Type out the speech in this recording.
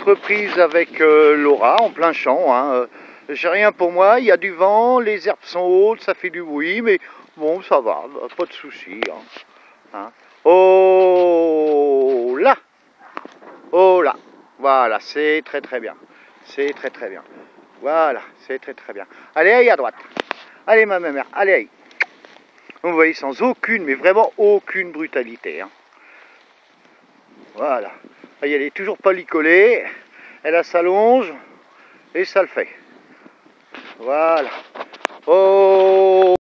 reprise avec Laura en plein champ. Hein. J'ai rien pour moi, il y a du vent, les herbes sont hautes, ça fait du bruit, mais bon, ça va, pas de souci. Hein. Hein. Oh là, oh là, voilà, c'est très très bien, c'est très très bien. Voilà, c'est très très bien. Allez, aille à droite. Allez ma mère, allez, aille. Vous voyez, sans aucune, mais vraiment aucune brutalité. Hein. Voilà. Elle est toujours pas licolée, elle s'allonge et ça le fait. Voilà. Oh